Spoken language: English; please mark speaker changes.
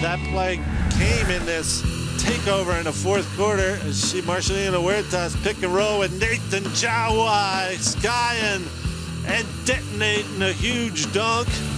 Speaker 1: that play came in this takeover in the fourth quarter. See Marcelino Huertas pick and roll with Nathan Jawai skying and detonating a huge dunk.